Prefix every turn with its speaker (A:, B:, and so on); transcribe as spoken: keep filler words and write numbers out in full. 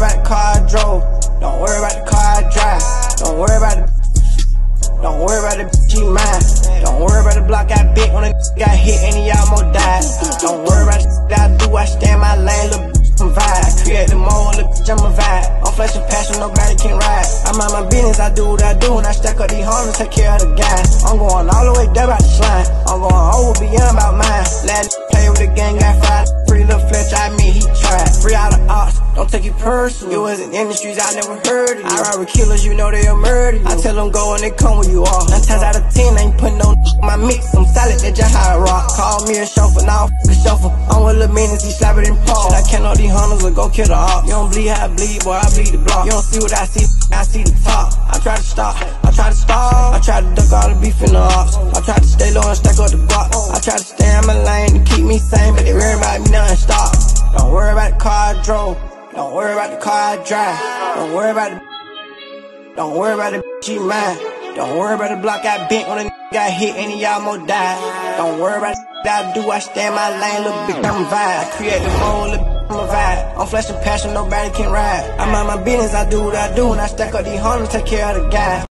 A: about the car I drove. Don't worry about the car I drive. Don't worry about the Don't worry about the bitch he mine. Don't worry about the block I bit when a got hit and he almost died. Don't worry about the that I do, I stay in my lane, little bitch I'm vibe. Create the mode, little bitch I'm a vibe. I'm flashing passion, nobody can ride. I mind my business, I do what I do, and I stack up these hundreds, take care of the guys. I'm going all the way down about the slime. I'm going over beyond about mine. Lad play with the gang, got fired. Free little Fletch, I mean he tried. Free out of ops, don't take it personal. It wasn't in the streets, I never heard of you. I ride with killers, you know they'll murder you. I tell them go and they come where you are. Nine times out of ten, I ain't putting no in my mix. I'm solid, that's just how I rock. Call me a chauffeur, now I'm a chauffeur. I'm with little minutes, he slap it in paw. Should I count all these hunters or go kill the op? You don't bleed how I bleed, boy, I bleed the block. You don't see what I see, I see the top. I try to stop, I try to stop. I try to duck all the beef in the ops. I try to stay low and stack up the block. I try to stay in my lane to keep me sane, but they worry about me non-stop. Don't worry about the car I drove. Don't worry about the car I drive. Don't worry about the Don't worry about the bitch he mine. Don't worry about the block I bent when a got hit and he almost died. Don't worry about the that I do, I stay in my lane, little bitch I'm a vibe. I create the mode, little bitch I'm a vibe. I'm flashing passion, nobody can ride. I mind my business, I do what I do, and I stack up these hundreds, take care of the guy.